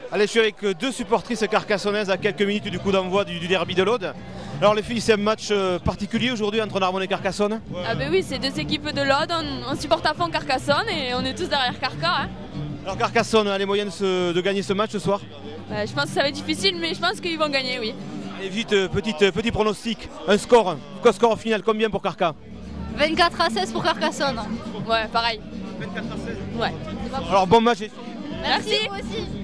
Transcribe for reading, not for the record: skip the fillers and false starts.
Allez, je suis avec deux supportrices carcassonnaises à quelques minutes du coup d'envoi du derby de l'Aude. Alors les filles, c'est un match particulier aujourd'hui entre Narbonne et Carcassonne. Ah ben oui, c'est deux équipes de l'Aude, on supporte à fond Carcassonne et on est tous derrière Carca. Hein. Alors Carcassonne a les moyens de gagner ce match ce soir? Je pense que ça va être difficile, mais je pense qu'ils vont gagner, oui. Allez vite, petit pronostic, un score final, combien pour Carca? 24-16 pour Carcassonne. Ouais, pareil. 24-16. Ouais. Alors bon match. Merci. Vous aussi.